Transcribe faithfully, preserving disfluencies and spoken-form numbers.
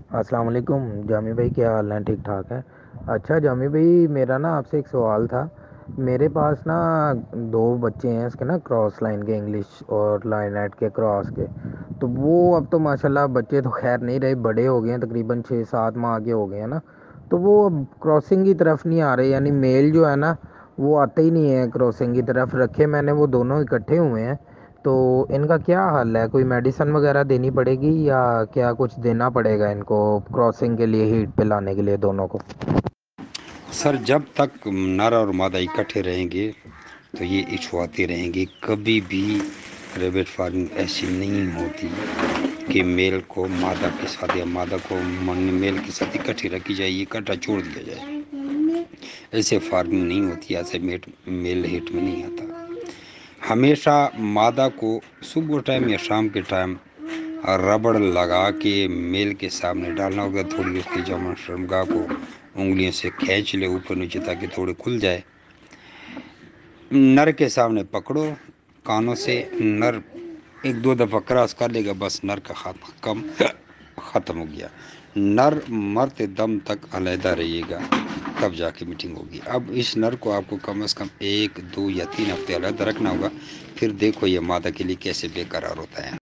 السلام علیکم جامی بھائی، کیا حال ہے؟ ٹھیک ٹھاک ہے؟ اچھا جامی بھائی، میرا نا آپ سے ایک سوال تھا۔ میرے پاس نا دو بچے ہیں اس کے نا کراس لائن کے، انگلش اور لائن ایٹ کے کراس کے۔ تو وہ اب تو ماشاءاللہ بچے تو خیر نہیں رہے، بڑے ہو گئے ہیں، تقریباً چھ سات ماہ کے ہو گئے ہیں نا۔ تو وہ اب کراسنگ کی طرف نہیں آ رہے، یعنی میل جو ہے نا وہ آتے ہی نہیں ہے کراسنگ کی طرف۔ رکھے میں نے وہ دونوں اکٹھے ہوئے ہیں، تو ان کا کیا حل ہے؟ کوئی میڈیسن وغیرہ دینی پڑے گی یا کیا کچھ دینا پڑے گا ان کو کراسنگ کے لیے، ہیٹ پہ لانے کے لیے دونوں کو؟ سر جب تک نر اور مادہ اکٹھے رہیں گے تو یہ ایشو آتے رہیں گے۔ کبھی بھی ریبٹ فارمنگ ایسی نہیں ہوتی کہ میل کو مادہ کے ساتھ یا مادہ کو میل کے ساتھ اکٹھی رکھی جائے، یہ اکٹھا چھوڑ دیا جائے۔ ایسے فارمنگ نہیں ہوتی، ایسے میٹ میل ہیٹ میں نہیں آتا۔ ہمیشہ مادہ کو صبح ٹائم یا شام کے ٹائم ربڑ لگا کے میل کے سامنے ڈالنا ہوگا۔ تھوڑی اس کی جمع شرمگاہ کو انگلیوں سے کھینچ لے اوپر نیچے تاکہ تھوڑے کھل جائے۔ نر کے سامنے پکڑو کانوں سے، نر ایک دو دفعہ کراس کر لے گا، بس نر کا خاتمہ کم ختم ہو گیا۔ نر مرتے دم تک علیحدہ رہیے گا، تب جا کے میٹنگ ہوگی۔ اب اس نر کو آپ کو کم از کم ایک دو یا تین ہفتے علیحدہ رکھنا ہوگا، پھر دیکھو یہ مادہ کے لیے کیسے بے قرار ہوتا ہے۔